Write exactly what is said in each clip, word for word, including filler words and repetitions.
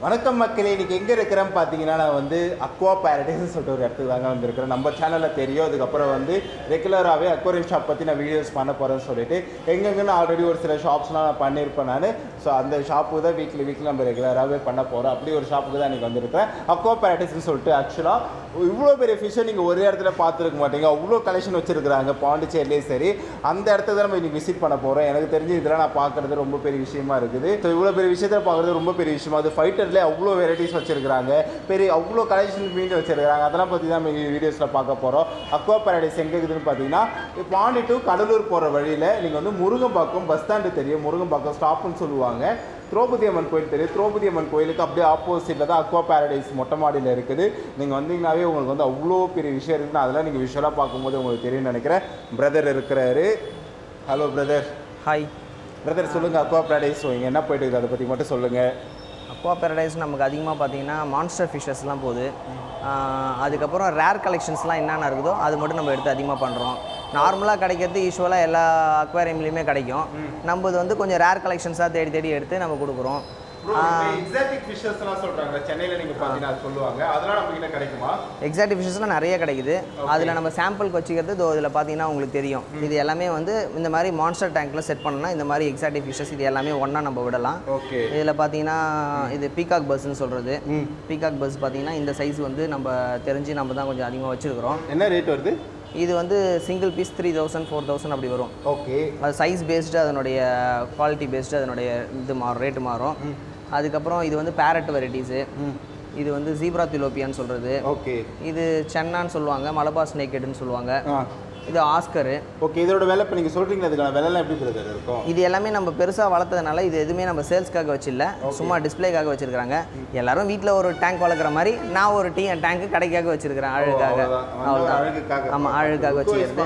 வணக்கம் மக்களே, இன்னைக்கு எங்கே இருக்கிறேன்னு பார்த்தீங்கன்னா நான் வந்து அக்வா பேரடைஸ்னு சொல்லிட்டு ஒரு இடத்துக்கு தாங்க வந்திருக்கிறேன். நம்ம சேனலில் தெரியும். அதுக்கப்புறம் வந்து ரெகுலராகவே அக்வாரியம் ஷாப் பற்றி நான் வீடியோஸ் பண்ண போகிறேன்னு சொல்லிட்டு எங்கெங்கன்னு ஆல்ரெடி ஒரு சில ஷாப்ஸ்லாம் நான் பண்ணியிருப்பேன் நான். ஸோ அந்த ஷாப்புக்கு தான் வீக்லி வீக்லி நம்ம ரெகுலராகவே பண்ண போகிறோம். அப்படி ஒரு ஷாப்புக்கு தான் இன்றைக்கி வந்திருக்கிறேன். அக்வா பேரடைஸ்னு சொல்லிட்டு ஆக்சுவலாக இவ்வளோ பெரிய ஃபிஷ்ஷை நீங்கள் ஒரே இடத்துல பார்த்துருக்க மாட்டீங்க. அவ்வளோ கலெக்ஷன் வச்சுருக்குறாங்க பாண்டிச்சேரிலேயே. சரி, அந்த இடத்துக்கு தான் நம்ம இன்றைக்கி விசிட் பண்ண போகிறோம். எனக்கு தெரிஞ்சு இதெல்லாம் நான் பார்க்குறது ரொம்ப பெரிய விஷயமா இருக்குது. ஸோ இவ்வளோ பெரிய விஷயத்தில் பார்க்குறது ரொம்ப பெரிய விஷயமா. அது ஃபைட்டர்லேயே அவ்வளோ வெரைட்டிஸ் வச்சுருக்காங்க, பெரிய அவ்வளோ கலெக்ஷன் மீன் வச்சுருக்காங்க. அதெல்லாம் பற்றி தான் நம்ம வீடியோஸில் பார்க்க போகிறோம். அக்வா பேரடைஸ் எங்கே இருக்குதுன்னு பார்த்தீங்கன்னா பாண்டி டு கடலூர் போகிற வழியில் நீங்கள் வந்து முருங்கம்பாக்கம் பஸ் ஸ்டாண்டு தெரியும். முருங்கம்பாக்கம் ஸ்டாப்னு சொல்லுவாங்க. திரௌபதி அம்மன் கோயில் தெரியும். திரௌபதி அம்மன் கோயிலுக்கு அப்படியே ஆப்போசிட்டில் தான் அக்வா பேரடைஸ் மொட்டை மாடியில் இருக்குது. நீங்கள் வந்தீங்கன்னாவே உங்களுக்கு வந்து அவ்வளோ பெரிய விஷயம் இருக்குதுன்னு அதெல்லாம் நீங்கள் விஷுவலாக பார்க்கும்போது உங்களுக்கு தெரியும்னு நினைக்கிறேன். பிரதர் இருக்கிறாரு. Hello brother. ஹாய் பிரதர், சொல்லுங்கள் அக்வா பேரடைஸ் இங்கே என்ன போயிட்டு இருக்குது அதை பற்றி மட்டும் சொல்லுங்கள். அக்வா பேரடைஸ் நமக்கு அதிகமாக பார்த்தீங்கன்னா மான்ஸ்டர் ஃபிஷ்ஷஸ்லாம் போகுது. அதுக்கப்புறம் ரேர் கலெக்ஷன்ஸ்லாம் என்னென்ன இருக்குதோ அது மட்டும் நம்ம எடுத்து அதிகமாக பண்ணுறோம். நார்மலாக கிடைக்கிறது யூஸ்வலாக எல்லா அக்வாரியம்லேயுமே கிடைக்கும். நம்ம இது வந்து கொஞ்சம் ரேர் கலெக்ஷன்ஸாக தேடி தேடி எடுத்து நம்ம கொடுக்குறோம். எக்ஸாட்டிக் ஃபிஷஸ்லாம் சொல்றாங்க சென்னையில, நீங்க பாத்தீங்கன்னா அது சொல்லுவாங்க. அதெல்லாம் நமக்கு என்ன கிடைக்குமா? எக்ஸாட்டிக் ஃபிஷஸ்லாம் நிறைய கிடைக்குது. அதில் நம்ம சாம்பிளுக்கு வச்சுக்கிறது இதோ இதில் பார்த்தீங்கன்னா உங்களுக்கு தெரியும். இது எல்லாமே வந்து இந்த மாதிரி மான்ஸ்டர் டேங்க்கில் செட் பண்ணோம்னா இந்த மாதிரி எக்ஸாட்டிக் ஃபிஷஸ் இது எல்லாமே ஒன்றா நம்ம விடலாம். ஓகே. இதில் பார்த்தீங்கன்னா இது பீகாக் பஸ்ன்னு சொல்கிறது. பீகாக் பஸ் பார்த்தீங்கன்னா இந்த சைஸ் வந்து நம்ம தெரிஞ்சு நம்ம தான் கொஞ்சம் அதிகமாக வச்சுருக்கிறோம். என்ன ரேட் வருது? இது வந்து single piece three thousand four thousand அப்படி வரும். ஓகே. அது சைஸ் பேஸ்டு, அதனுடைய குவாலிட்டி பேஸ்டு அதனுடைய இது மாறும், ரேட்டு மாறும். அதுக்கப்புறம் இது வந்து பேரட் வெரைட்டிஸு. இது வந்து ஜீப்ரா திலோப்பியான்னு சொல்கிறது. ஓகே. இது சென்னான்னு சொல்லுவாங்க, மலபார் ஸ்னேக்கெட்னு சொல்லுவாங்க. இது ஆஸ்கரு. ஓகே. இதோட விலை இப்போ நீங்கள் சொல்கிறீங்களா, அதுக்கான விலைலாம் எப்படி பிரதர் இருக்கும்? இது எல்லாமே நம்ம பெருசாக வளர்த்ததுனால இது எதுவுமே நம்ம சேல்ஸ்க்காக வச்சில்ல, சும்மா டிஸ்பிளேக்காக வச்சுருக்காங்க. எல்லாரும் வீட்டில் ஒரு டேங்க் வளர்க்குற மாதிரி நான் ஒரு டீ டேங்க்கு கடைக்காக வச்சுருக்கிறேன், அழகாக. அவ்வளோதான். ஆமாம், அழகாக வச்சுக்கிறது.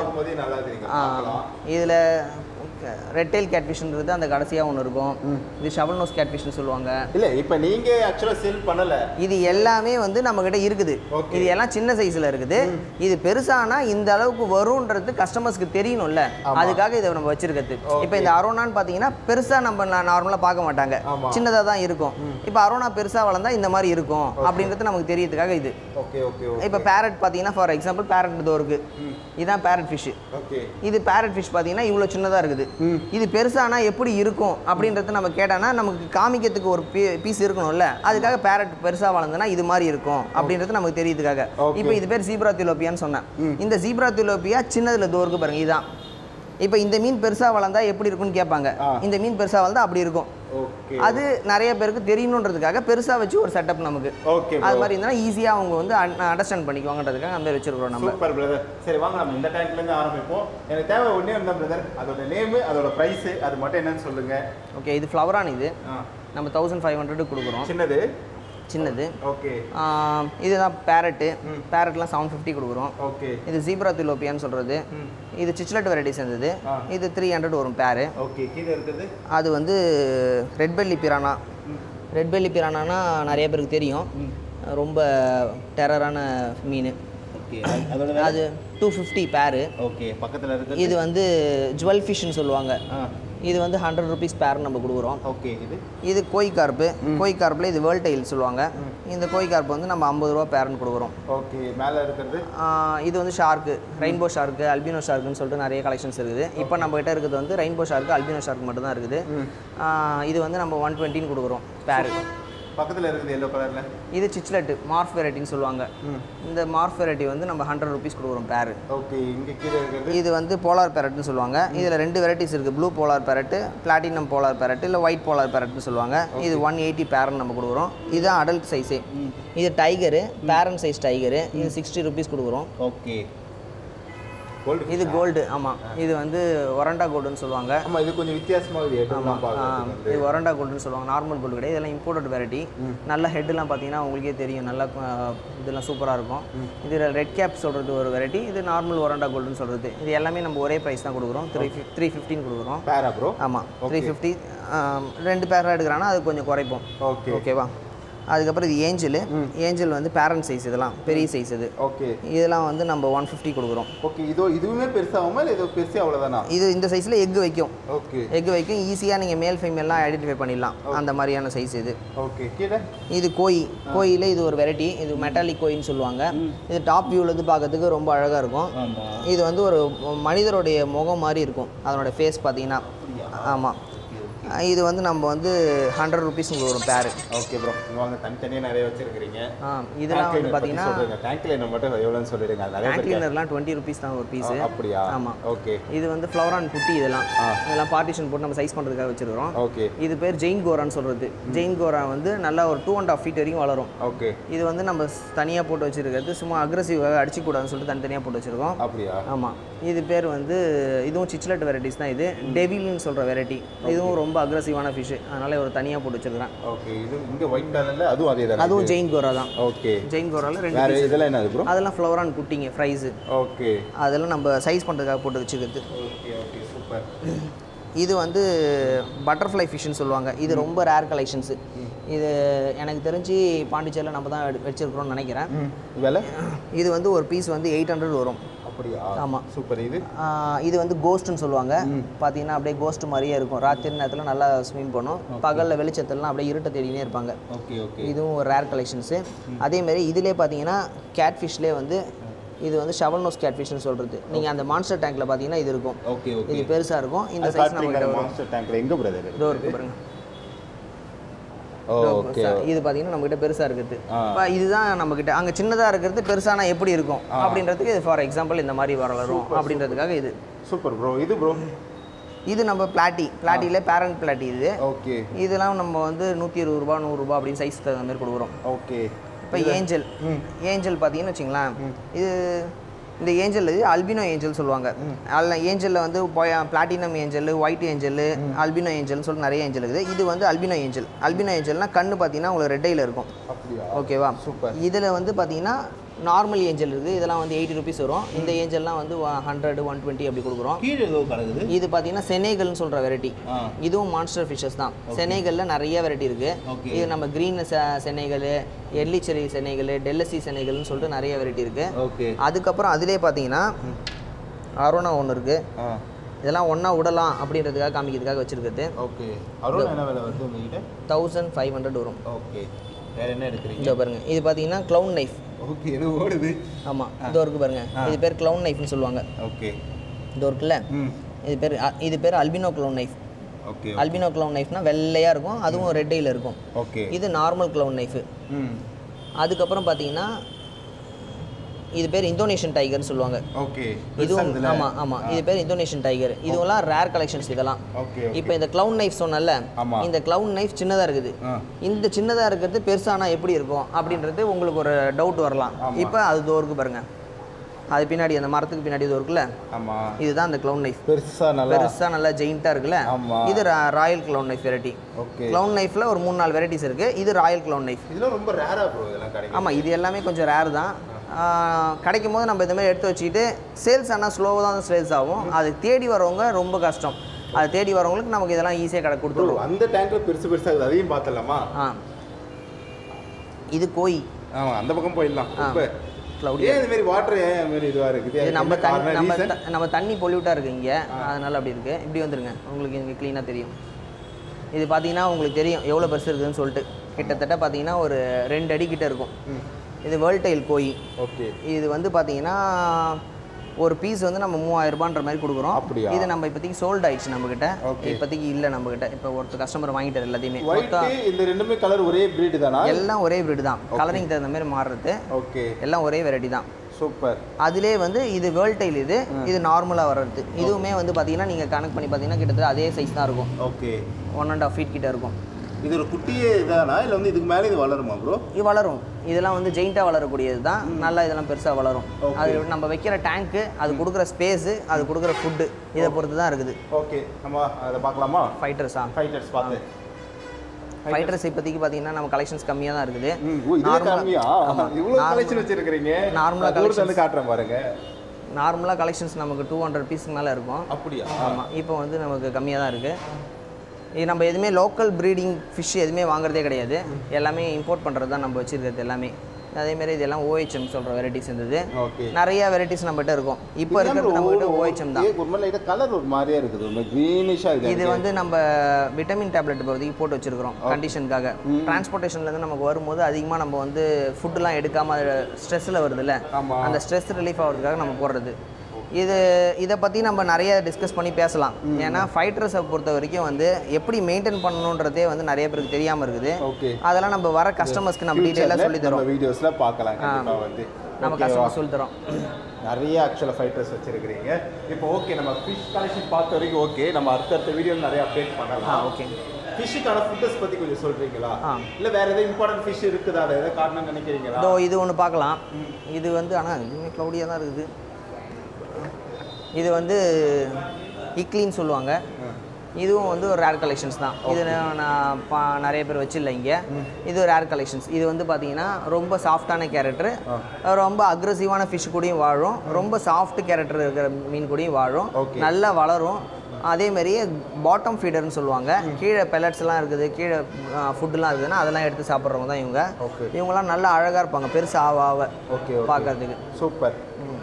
ஆ, இதில் ரெட்டெயில் கேட்ஃபிஷ்ன்றது அந்த கடைசியாக ஒன்று இருக்கும். இது ஷவல் நோஸ் கேட்ஃபிஷ்னு சொல்லுவாங்க. இல்லை, இப்போ நீங்கள் ஆக்சுவலாக சேல் பண்ணலை. இது எல்லாமே வந்து நம்மக்கிட்ட இருக்குது. இது எல்லாம் சின்ன சைஸில் இருக்குது. இது பெருசானா இந்த அளவுக்கு வரும்ன்றது கஸ்டமர்ஸ்க்கு தெரியணும்ல, அதுக்காக இதை நம்ம வச்சிருக்கிறது. இப்போ இந்த அரோனான்னு பார்த்தீங்கன்னா பெருசாக நம்ம நார்மலாக பார்க்க மாட்டாங்க, சின்னதாக தான் இருக்கும். இப்போ அரோனா பெருசாக வளர்ந்தா இந்த மாதிரி இருக்கும் அப்படின்றது நமக்கு தெரியறதுக்காக இது. Okay okay. இப்போ பேரட் பார்த்தீங்கன்னா ஃபார் எக்ஸாம்பிள் பேரட் இதோ இருக்குது. இதுதான் பேரட் ஃபிஷ். ஓகே. இது பேரட் ஃபிஷ் பார்த்தீங்கன்னா இவ்வளோ சின்னதாக இருக்குது. இது பெருசானா எப்படி இருக்கும் அப்படின்றத நம்ம கேட்டானா நமக்கு காமிக்கிறதுக்கு ஒரு பீஸ் இருக்கணும்ல, அதுக்காக பேரட் பெருசாக வளர்ந்தனா இது மாதிரி இருக்கும் அப்படின்றது நமக்கு தெரியுதுக்காக. இப்போ இது பேர் ஜீப்ரா திலோப்பியான்னு சொன்னேன். இந்த ஜீப்ரா திலோப்பியா சின்னதில் தோருக்கு பாருங்க, இதுதான். இப்போ இந்த மீன் பெருசாக வளர்ந்தா எப்படி இருக்குன்னு கேட்பாங்க. இந்த மீன் பெருசாக வளர்ந்தா அப்படி இருக்கும். அது நிறைய பேருக்கு தெரியணுன்றதுக்காக பெருசாக வச்சு ஒரு செட்டப் நமக்கு. ஓகே. அது மாதிரி இருந்தால் ஈஸியாக அவங்க வந்து அண்டர்ஸ்டாண்ட் பண்ணிக்குவாங்கன்றதுக்காக அந்த மாதிரி வச்சிருக்கிறோம் நம்ம. Super brother. சரி, வாங்க நம்ம இந்த டேங்க்லேருந்து ஆரம்பிப்போம். எனக்கு தேவை ஒன்றே இருந்தால் பிரதர், அதோட நேமு அதோட ப்ரைஸு அது மட்டும் என்னன்னு சொல்லுங்கள். ஓகே. இது ஃப்ளவரான். இது நம்ம தௌசண்ட் ஃபைவ் ஹண்ட்ரடுக்கு கொடுக்குறோம். சின்னது சின்னது. ஓகே. இதுதான் பேரட்டு. பேரட்லாம் செவன் ஃபிஃப்டி கொடுக்குறோம். ஓகே. இது ஜீப்ரா திலோப்பியான்னு சொல்கிறது. இது சிச்லெட் வெரைட்டிஸ் இருந்தது. இது த்ரீ ஹண்ட்ரட் வரும் பேரு. ஓகே. கீழே இருக்குது அது வந்து red belly piranha. Red belly பிரானானா நிறைய பேருக்கு தெரியும், ரொம்ப டெரரான மீன். அது டூ ஃபிஃப்டி பேரு. ஓகே. பக்கத்தில் இருக்குது இது வந்து ஜுவல் ஃபிஷ்னு சொல்லுவாங்க. இது வந்து ஹண்ட்ரட் ருபீஸ் பேர் நம்ம கொடுக்குறோம். ஓகே. இது இது கோய் கார்ப்பு. கோய் கார்ப்பில் இது வேர்ல்ட் டைல் சொல்லுவாங்க. இந்த கோய் கார்ப்பு வந்து நம்ம ஐம்பது ரூபா பேர்னு கொடுக்குறோம். ஓகே. மேலே இருக்கிறது இது வந்து ஷார்க்கு, ரெயின்போ ஷார்க்கு, அல்பினோ ஷார்க்குன்னு சொல்லிட்டு நிறைய கலெக்ஷன்ஸ் இருக்குது. இப்போ நம்ம கிட்ட இருக்கிறது வந்து ரெயின்போ ஷார்க்கு, அல்பினோ ஷார்க்கு மட்டும் தான் இருக்குது. இது வந்து நம்ம ஒன் டுவெண்ட்டின்னு கொடுக்குறோம் பேரு. பக்கத்தில் இருக்குது எல்லோ கலரில் இது சிச்லெட்டு மார்ஃப் வெரைட்டின்னு சொல்லுவாங்க. இந்த மார்ஃப் வெரைட்டி வந்து நம்ம ஹண்ட்ரட் ருபீஸ் கொடுக்குறோம் பேரு. ஓகே. இங்கே கீழே இருக்கிறது இது வந்து போலார் பேரட்னு சொல்லுவாங்க. இதில் ரெண்டு வெரைட்டிஸ் இருக்குது, blue polar parrot, platinum polar parrot, இல்லை ஒயிட் போலார் பேரட்னு சொல்லுவாங்க. இது ஒன் எயிட்டி பேரன் நம்ம கொடுக்குறோம். இதுதான் அடல்ட் சைஸே. இது டைகரு, பேரன் சைஸ் டைகரு. இது சிக்ஸ்டி ருபீஸ் கொடுக்குறோம். ஓகே. இது கோல்டு. ஆமாம், இது வந்து ஒரண்டா கோல்டுன்னு சொல்லுவாங்க. ஆமாம், இது கொஞ்சம் வித்தியாசமாக இது ஒரண்டா கோல்டுன்னு சொல்லுவாங்க. நார்மல் கோல்டு கிடையாது, இதெல்லாம் இம்போர்ட்டட் வெரைட்டி. நல்ல ஹெட்லாம் பார்த்தீங்கன்னா உங்களுக்கே தெரியும், நல்லா இதெல்லாம் சூப்பராக இருக்கும். இது ரெட் கேப் சொல்கிறது ஒரு வெரைட்டி. இது நார்மல் ஒரண்டா கோல்டுன்னு சொல்கிறது. இது எல்லாமே நம்ம ஒரே ப்ரைஸ் தான் கொடுக்குறோம். த்ரீ ஃபிஃப் த்ரீ ஃபிஃப்டின் கொடுக்குறோம். பேரா ப்ரோ? ஆமாம், த்ரீ ஃபிஃப்டி. ரெண்டு பேராக எடுக்கிறாங்கன்னா அது கொஞ்சம் குறைப்போம். ஓகே. ஓகேவா? அதுக்கப்புறம் இது ஏஞ்சல் ஏஞ்சல் வந்து பேரண்ட் சைஸ் இதெல்லாம் பெரிய சைஸ் இது ஓகே இதெல்லாம் வந்து நம்ம ஒன் ஃபிஃப்டி கொடுக்குறோம் ஓகே இதோ இதுவுமே பெருசாகுமா இல்லை இது பெருசு அவ்வளோதானா இது இந்த சைஸில் எக் வைக்கும் ஓகே எக் வைக்கும் ஈஸியாக நீங்கள் மேல் ஃபீமேல்லாம் ஐடென்டிஃபை பண்ணிடலாம் அந்த மாதிரியான சைஸ் இது ஓகே கீழே இது கோயி கோயில இது ஒரு வெரைட்டி இது மெட்டாலிக் கோயின்னு சொல்லுவாங்க இது டாப் வியூலேருந்து பார்க்கறதுக்கு ரொம்ப அழகாக இருக்கும் இது வந்து ஒரு மனிதருடைய முகம் மாதிரி இருக்கும் அதனோட ஃபேஸ் பார்த்தீங்கன்னா ஆமாம் இது வந்து நம்ம வந்து ஹண்ட்ரட் ருபீஸ் உங்களுக்கு ஒரு பேர் ஓகே ப்ரோ வாங்க தனித்தனியாக நிறைய வச்சிருக்கீங்க ஆ இதெல்லாம் வந்து பார்த்தீங்கன்னா டேங்க் கிளீனர் மட்டும் எவ்வளோன்னு சொல்லிடுங்க நிறைய டேங்க் கிளீனர்லாம் டுவெண்ட்டி ருபீஸ் தான் ஒரு பீஸ் அப்படியா ஆமாம் ஓகே இது வந்து ஃப்ளவரான் குட்டி இதெல்லாம் இதெல்லாம் பார்ட்டிஷன் போட்டு நம்ம சைஸ் பண்ணுறதுக்காக வச்சிருக்கிறோம் ஓகே இது பேர் ஜெயின் கோரான்னு சொல்கிறது ஜெயின் கோரா வந்து நல்லா ஒரு டூ அண்ட் ஆஃப் ஃபீட் வரைக்கும் வளரும் ஓகே இது வந்து நம்ம தனியாக போட்டு வச்சிருக்கிறது சும்மா அக்ரெசிவாக அடிச்சிக்கூடாதுன்னு சொல்லிட்டு தனித்தனியாக போட்டு வச்சிருக்கோம் அப்படியா ஆமாம் இது பேர் வந்து இதுவும் சிச்லெட் வெரைட்டிஸ் தான் இது டெவில்னு சொல்கிற வெரைட்டி இதுவும் ரொம்ப அக்ரெசிவான ஃபிஷ் அதனால ஒரு தனியாக போட்டு வச்சிருக்கிறேன் ஓகே இது இங்கே ஒயிட் கலரில் அதுவும் அதே தான் அதுவும் ஜெயின் கோரா தான் ஓகே ஜெயின் கோராவில் ரெண்டு வேறு இதெல்லாம் என்னது ப்ரோ அதெல்லாம் ஃப்ளவரான் குட்டிங்க ஃப்ரைஸு ஓகே அதெல்லாம் நம்ம சைஸ் பண்ணுறதுக்காக போட்டு வச்சுக்கிறது ஓகே ஓகே சூப்பர் இது வந்து பட்டர்ஃப்ளை ஃபிஷ்னு சொல்லுவாங்க இது ரொம்ப ரேர் கலெக்ஷன்ஸு இது எனக்கு தெரிஞ்சு பாண்டிச்சேரியில் நம்ம தான் வச்சுருக்கிறோம்னு நினைக்கிறேன் விலை இது வந்து ஒரு பீஸ் வந்து எயிட் ஹண்ட்ரட் வரும் அப்படியா ஆமாம் சூப்பர் இது இது வந்து கோஸ்ட்னு சொல்லுவாங்க பார்த்தீங்கன்னா அப்படியே கோஸ்ட் மாதிரியே இருக்கும் ராத்திரி நேரத்தில் நல்லா ஸ்விம் பண்ணும் பகலில் வெளிச்சத்துலலாம் அப்படியே இருட்டை தேடினே இருப்பாங்க ஓகே ஓகே இதுவும் ஒரு ரேர் கலெக்ஷன்ஸு அதேமாதிரி இதிலே பார்த்தீங்கன்னா கேட் ஃபிஷ்லேயே வந்து இது வந்து ஷவல் நோஸ் கேட் ஃபிஷ்னு சொல்கிறது நீங்கள் அந்த மான்ஸ்டர் டேங்க்கில் பார்த்தீங்கன்னா இது இருக்கும் ஓகே ஓகே இது பெருசாக இருக்கும் இந்த சைஸ் நம்ம மான்ஸ்டர் டேங்க்ல எங்கே பிரதர் இதோ இருக்கு பாருங்க ஓகே இது பார்த்தீங்கன்னா நம்மகிட்ட பெருசாக இருக்குது இப்போ இதுதான் நம்மக்கிட்ட அங்கே சின்னதாக இருக்கிறது பெருசானா எப்படி இருக்கும் அப்படின்றதுக்கு இது ஃபார் எக்ஸாம்பிள் இந்த மாதிரி வளரும் அப்படின்றதுக்காக இது சூப்பர் ப்ரோ இது ப்ரோ இது நம்ம பிளாட்டி பிளாட்டியில் பேரண்ட் பிளாட்டி இது ஓகே இதெல்லாம் நம்ம வந்து நூற்றி இருபது ரூபா நூறுரூபா அப்படின்னு சைஸ் தகுந்த மாதிரி கொடுக்குறோம் ஓகே இப்போ ஏஞ்சல் ஏஞ்சல் பார்த்தீங்கன்னு வச்சுங்களேன் இது இந்த ஏஞ்சல் இது அல்பினோ ஏஞ்சல் சொல்லுவாங்க அதில் ஏஞ்சலில் வந்து platinum angel white angel albino ஏஞ்சல்னு சொல்லிட்டு நிறைய ஏஞ்சல் இருக்குது இது வந்து அல்பினோ ஏஞ்சல் அல்பினோ ஏஞ்சல்னால் கண்ணு பார்த்தீங்கன்னா உங்களுக்கு ரெட்டையில் இருக்கும் ஓகேவா சூப்பர் இதில் வந்து பார்த்தீங்கன்னா நார்மல் ஏஞ்சல் இருக்குது இதெல்லாம் வந்து எயிட்டி ருபீஸ் வரும் இந்த ஏஞ்சல்லாம் வந்து ஹண்ட்ரட் ஒன் டுவெண்ட்டி அப்படி கொடுக்குறோம் கீழே ஏதோ கிடக்குது இது பார்த்தீங்கன்னா செனேகல்னு சொல்கிற வெரைட்டி இதுவும் மான்ஸ்டர் ஃபிஷஸ் தான் செனேகலில் நிறைய வெரைட்டி இருக்குது இது நம்ம க்ரீன் சென்னைகள் எர்லிச்செரி சென்னைகள் டெல்லசி சென்னைகள்னு சொல்லிட்டு நிறைய வெரைட்டி இருக்குது அதுக்கப்புறம் அதிலே பார்த்தீங்கன்னா அரோனா ஒன்று இருக்குது இதெல்லாம் ஒன்றா விடலாம் அப்படின்றதுக்காக காமிக்கிறதுக்காக வச்சுருக்குது ஓகே அரோனா என்ன விலை வருது உங்ககிட்ட தௌசண்ட் ஃபைவ் ஹண்ட்ரட் வரும் ஓகே வேறு என்ன எடுக்கிறீங்க இதோ பாருங்க இது பார்த்தீங்கன்னா க்ளவுன் நைஃப் ஓகே இது ஓடுது ஆமாம் இதோ இருக்குது பாருங்க இது பேர் க்ளவுன் நைஃப்னு சொல்லுவாங்க ஓகே இதோ இருக்குல்ல இது பேர் இது பேர் albino clown knife okay albino clown நைஃப்னா வெள்ளையாக இருக்கும் அதுவும் ரெட்டையில் இருக்கும் ஓகே இது நார்மல் க்ளவுன் நைஃபு அதுக்கப்புறம் பார்த்தீங்கன்னா இது பேர் இந்தோனேஷியன் டைகர்னு சொல்லுவாங்க ஓகே இதுவும் ஆமாம் ஆமாம் இது பேர் இந்தோனேஷியன் டைகர் இதுவெல்லாம் ரேர் கலெக்ஷன்ஸ் இதெல்லாம் இப்போ இந்த க்ளவுன் நைஃப் சொன்னல இந்த க்ளவுன் நைஃப் சின்னதாக இருக்குது இந்த சின்னதாக இருக்கிறது பெருசானா எப்படி இருக்கும் அப்படின்றது உங்களுக்கு ஒரு டவுட் வரலாம் இப்போ அது தோருக்கு பாருங்க அது பின்னாடி அந்த மரத்துக்கு பின்னாடி இது இருக்குல்ல இதுதான் அந்த க்ளவுன் நைஃப் பெருசாக நல்லா பெருசாக நல்லா ஜெயிண்ட்டாக இருக்குல்ல இது royal clown knife variety clown நைஃபில் ஒரு மூணு நாலு வெரைட்டிஸ் இருக்குது இது ராயல் க்ளவுன் நைஃப் இதெல்லாம் ரொம்ப ரேராக ப்ரோ இதெல்லாம் கிடைக்கும் ஆமாம் இது எல்லாமே கொஞ்சம் ரேர் தான் கிடைக்கும் போது நம்ம இதுமாதிரி எடுத்து வச்சுக்கிட்டு சேல்ஸ் ஆனால் ஸ்லோவாக தான் சேல்ஸ் ஆகும் அது தேடி வரவங்க ரொம்ப கஷ்டம் அது தேடி வரவங்களுக்கு நமக்கு இதெல்லாம் ஈஸியாக கடை கொடுத்துருவோம் அந்த டேங்க்கில் பெருசு பெருசாக அதையும் பார்த்துடலாமா ஆ இது கோய் ஆமாம் அந்த பக்கம் போயிடலாம் இப்போ க்ளவுட் ஏன் இது மாதிரி வாட்டர் ஏன் இது மாதிரி இதுவாக இருக்குது இது நம்ம தண்ணி நம்ம நம்ம தண்ணி பொல்யூட்டாக இருக்குது இங்கே அதனால் அப்படி இருக்குது இப்படி வந்துருங்க உங்களுக்கு இங்கே க்ளீனாக தெரியும் இது பார்த்தீங்கன்னா உங்களுக்கு தெரியும் எவ்வளோ பெருசு இருக்குதுன்னு சொல்லிட்டு கிட்டத்தட்ட பார்த்தீங்கன்னா ஒரு ரெண்டு அடி கிட்ட இருக்கும் இது வேர்ல்டைல் கோய் ஓகே இது வந்து பார்த்தீங்கன்னா ஒரு பீஸ் வந்து நம்ம மூவாயிரம் ரூபான்ற மாதிரி கொடுக்குறோம் அப்படியா இது நம்ம இப்போதைக்கு சோல்ட் ஆயிடுச்சு நம்மக்கிட்ட இப்போதைக்கு இல்லை நம்மக்கிட்ட இப்போ ஒருத்தர் கஸ்டமர் வாங்கிட்டார் எல்லாத்தையுமே இந்த ரெண்டுமே கலர் ஒரே பிரீடு தானா எல்லாம் ஒரே பிரீடு தான் கலரிங் தகுந்த மாதிரி மாறுறது ஓகே எல்லாம் ஒரே வெரைட்டி தான் சூப்பர் அதிலே வந்து இது வேர்ல்டைல் இது இது நார்மலாக வர்றது இதுவுமே வந்து பார்த்தீங்கன்னா நீங்கள் கனெக்ட் பண்ணி பார்த்தீங்கன்னா கிட்டத்தட்ட அதே சைஸ் தான் இருக்கும் okay one and half feet கிட்ட இருக்கும் இது ஒரு குட்டியே இதானா இல்லை வந்து இதுக்கு மேலே இது வளருமா ப்ரோ இது வளரும் இதெல்லாம் வந்து ஜெயிண்ட்டாக வளரக்கூடியது தான் நல்லா இதெல்லாம் பெருசாக வளரும் அது நம்ம வைக்கிற டேங்க்கு அது கொடுக்குற ஸ்பேஸு அது கொடுக்குற ஃபுட்டு இதை பொறுத்து தான் இருக்குது ஓகே நம்ம அதை பார்க்கலாமா ஃபைட்டர்ஸா ஃபைட்டர்ஸ் பார்த்து ஃபைட்டர்ஸ் இப்போதைக்கு பார்த்தீங்கன்னா நம்ம கலெக்ஷன்ஸ் கம்மியாக தான் இருக்குது நார்மலாக கலெக்ஷன் காட்டுறேன் பாருங்க நார்மலாக கலெக்ஷன்ஸ் நமக்கு டூ ஹண்ட்ரட் பீஸ்க்கு மேலே இருக்கும் அப்படியா ஆமாம் இப்போ வந்து நமக்கு கம்மியாக தான் இருக்குது இது நம்ம எதுவுமே லோக்கல் ப்ரீடிங் ஃபிஷ் எதுவுமே வாங்குறதே கிடையாது, எல்லாமே இம்போர்ட் பண்ணுறது தான் நம்ம வச்சுருக்கிறது எல்லாமே. அதேமாரி இதெல்லாம் ஓஹெச்எம் சொல்கிற வெரைட்டிஸ் இருந்தது, நிறைய வெரைட்டிஸ் நம்மகிட்ட இருக்கும். இப்போ இருக்கிறது நம்மகிட்ட ஓஹெச்எம் தான். கலர் ஒரு மாதிரியே இருக்குது, க்ரீனிஷாக. இது வந்து நம்ம விட்டமின் டேப்லெட் போகிறதுக்கு போட்டு வச்சுருக்கிறோம் கண்டிஷனுக்காக. டிரான்ஸ்போர்ட்டேஷன்லேருந்து நமக்கு வரும்போது அதிகமாக நம்ம வந்து ஃபுட்டுலாம் எடுக்காமல் ஸ்ட்ரெஸ்ஸில் வருதுல்ல, அந்த ஸ்ட்ரெஸ் ரிலீஃப் ஆகிறதுக்காக நம்ம போடுறது. இது இதை பற்றி நம்ம நிறைய டிஸ்கஸ் பண்ணி பேசலாம். ஏன்னா ஃபைட்டர்ஸை பொறுத்த வரைக்கும் வந்து எப்படி மெயின்டைன் பண்ணணுன்றதே வந்து நிறைய பேருக்கு தெரியாமல் இருக்குது. அதெல்லாம் நம்ம வர கஸ்டமர்ஸ்க்கு நம்ம டீட்டெயிலாக சொல்லி தரோம், வீடியோஸில் பார்க்கலாம். வந்து நம்ம கஸ்டமர் சொல்லி தரோம். நிறைய ஆக்சுவலாக ஃபைட்டர்ஸ் வச்சுருக்கிறீங்க. இப்போ ஓகே, நம்ம ஃபிஷ் கலெக்ஷன் பார்த்த வரைக்கும் ஓகே, நம்ம அடுத்தடுத்த வீடியோவில் நிறைய அப்டேட் பண்ணலாம். ஓகே, ஃபிஷ்ஷுக்கான ஃபுட்டஸ் பற்றி கொஞ்சம் சொல்கிறீங்களா? இல்லை வேறு எதாவது இம்பார்ட்டன்ட் ஃபிஷ் இருக்குதா, அதை எதாவது காட்டணும்னு நினைக்கிறீங்களா? இதோ இது ஒன்று பார்க்கலாம். இது வந்து ஆனால் இதுவுமே க்ளௌடியாக தான் இருக்குது. இது வந்து இக்லின்னு சொல்லுவாங்க. இதுவும் வந்து ஒரு ரேர் கலெக்ஷன்ஸ் தான். இது நான் பா நிறைய பேர் வச்சில்லை இங்கே. இது ஒரு ரேர் கலெக்ஷன்ஸ். இது வந்து பார்த்தீங்கன்னா ரொம்ப சாஃப்டான கேரக்டர், ரொம்ப அக்ரெசிவான ஃபிஷ் கூடயும் வாழும், ரொம்ப சாஃப்ட் கேரக்டர் இருக்கிற மீன் கூடயும் வாழும், நல்லா வளரும். அதேமாரியே பாட்டம் ஃபீடர்னு சொல்லுவாங்க. கீழே பெல்லட்ஸ்லாம் இருக்குது, கீழே ஃபுட்டுலாம் இருக்குதுன்னா அதெல்லாம் எடுத்து சாப்பிட்றவங்க தான் இவங்க. இவங்களாம் நல்லா அழகாக இருப்பாங்க, பெருசு ஆவ ஆவ பார்க்கறதுக்கு. சூப்பர்.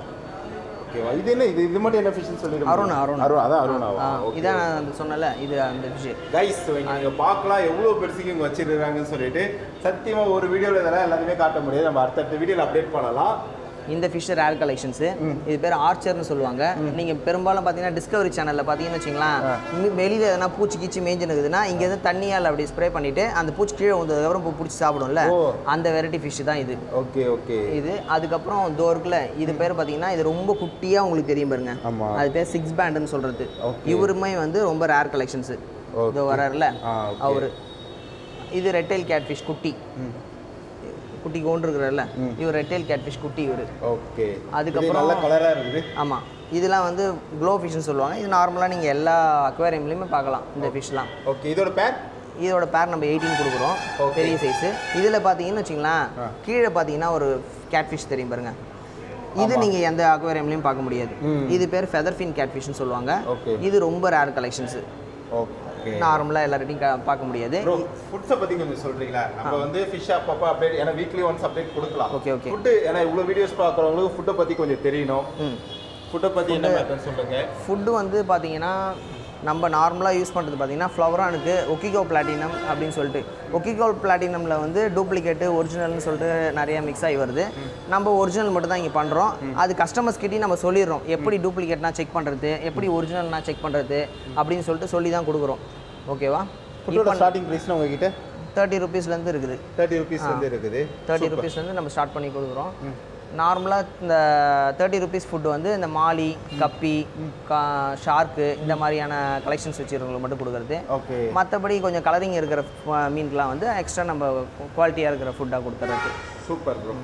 இது என்ன, இது இது மட்டும் என்ன ஃபிஷ்னு சொல்லிருக்கீங்க? அருண் அருண் அருண் அதான் அருணாவா? இதான் நான் சொன்னல, இது அந்த ஃபிஷ். கைஸ் நீங்க பார்க்கலாம் எவ்வளவு பெருசுக்கு இங்க வச்சிருக்காங்கன்னு சொல்லிட்டு. சத்தியமா ஒரு வீடியோல இதெல்லாம் எல்லாத்தையுமே காட்ட முடியாது, நம்ம அடுத்த வீடியோல அப்டேட் பண்ணலாம். இந்த ஃபிஷ் ரேர் கலெக்ஷன்ஸு. இது பேர் ஆர்ச்சர்னு சொல்லுவாங்க. நீங்கள் பெரும்பாலும் பார்த்தீங்கன்னா டிஸ்கவரி சேனலில் பார்த்தீங்கன்னு வச்சிங்களேன், வெளியில் எதனா பூச்சி கீச்சி மேய்ஞ்சுனுக்குதுன்னா இங்கே எதுவும் தண்ணியால் அப்படி ஸ்ப்ரே பண்ணிவிட்டு அந்த பூச்சி கீழே வந்ததுக்கப்புறம் பிடிச்சி சாப்பிடும்ல, அந்த வெரைட்டி ஃபிஷ் தான் இது. Okay okay. இது அதுக்கப்புறம் தோர்க்கில் இது பேர் பார்த்தீங்கன்னா இது ரொம்ப குட்டியாக உங்களுக்கு தெரியும் பாருங்க, அது பேர் சிக்ஸ் பேண்டுன்னு சொல்கிறது. இவருமே வந்து ரொம்ப ரேர் கலெக்ஷன்ஸு. இது வராருல அவரு. இது ரெட்டைல் கேட்ஃபிஷ் குட்டி, குட்டி கோண்டு இருக்கிறல்ல, இவர் ரெட்டைல் கேட்ஃபிஷ் குட்டி இவர். ஓகே. அதுக்கப்புறம் நல்ல கலராக இருக்குது. ஆமாம், இதெல்லாம் வந்து க்ளோ ஃபிஷ்னு சொல்லுவாங்க. இது நார்மலாக நீங்கள் எல்லா அக்வேரியம்லேயுமே பார்க்கலாம் இந்த ஃபிஷ்லாம். ஓகே. இதோட பேர் இதோட பேர் நம்ம எயிட்டீன் கொடுக்குறோம், பெரிய சைஸு. இதில் பார்த்தீங்கன்னு வச்சிங்களேன், கீழே பார்த்தீங்கன்னா ஒரு கேட்ஃபிஷ் தெரியும் பாருங்க, இது நீங்கள் எந்த அக்வேரியம்லேயும் பார்க்க முடியாது. இது பேர் ஃபெதர் ஃபின் கேட்ஃபிஷ்னு சொல்லுவாங்க. இது ரொம்ப ரேர் கலெக்ஷன்ஸு, நார்மலாக எல்லார்ட்டையும் பார்க்க முடியாது. ஃபுட்ஸை பற்றி கொஞ்சம் சொல்கிறீங்களா? நம்ம வந்து ஃபிஷ் அப்பப்போ அப்டேட், ஏன்னா வீக்லி ஒன்ஸ் அப்டேட் கொடுக்கலாம். Okay okay. ஃபுட்டு ஏன்னா இவ்வளோ வீடியோஸ் பார்க்குறவங்களுக்கு ஃபுட்டை பற்றி கொஞ்சம் தெரியணும். ஃபுட்டை பற்றி என்ன மேட்டர்னு சொல்லுங்கள். ஃபுட்டு வந்து பார்த்தீங்கன்னா நம்ம நார்மலாக யூஸ் பண்ணுறது பார்த்தீங்கன்னா ஃப்ளவரானுக்கு ஒக்கிகோ பிளாட்டினம் அப்படின்னு சொல்லிட்டு, ஒக்கிகோ பிளாட்டினமில் வந்து டூப்ளிகேட்டு ஒரிஜினல்னு சொல்லிட்டு நிறைய மிக்ஸ் ஆகி வருது. நம்ம ஒரிஜினல் மட்டும் தான் இங்கே பண்ணுறோம். அது கஸ்டமர்ஸ் கிட்டேயும் நம்ம சொல்லிடுறோம், எப்படி டூப்ளிகேட்னா செக் பண்ணுறது, எப்படி ஒரிஜினல்னா செக் பண்ணுறது அப்படின்னு சொல்லிட்டு சொல்லி தான் கொடுக்குறோம். ஓகேவா? ஃபுட்டோட ஸ்டார்டிங் ப்ரைஸ்னால் உங்ககிட்ட தேர்ட்டி ருபீஸ்லேருந்து இருக்குது. தேர்ட்டி ருபீஸ்லேருந்து இருக்குது. தேர்ட்டி ருபீஸ்லேருந்து நம்ம ஸ்டார்ட் பண்ணி கொடுக்குறோம். நார்மலாக இந்த தேர்ட்டி ருபீஸ் ஃபுட்டு வந்து இந்த மாலி, கப்பி, ஷார்க்கு இந்த மாதிரியான கலெக்ஷன்ஸ் வச்சுருக்கவங்களுக்கு மட்டும் கொடுக்குறது. ஓகே. மற்றபடி கொஞ்சம் கலரிங் இருக்கிற மீன்கெலாம் வந்து எக்ஸ்ட்ரா நம்ம குவாலிட்டியாக இருக்கிற ஃபுட்டாக கொடுத்துறது. Super bro.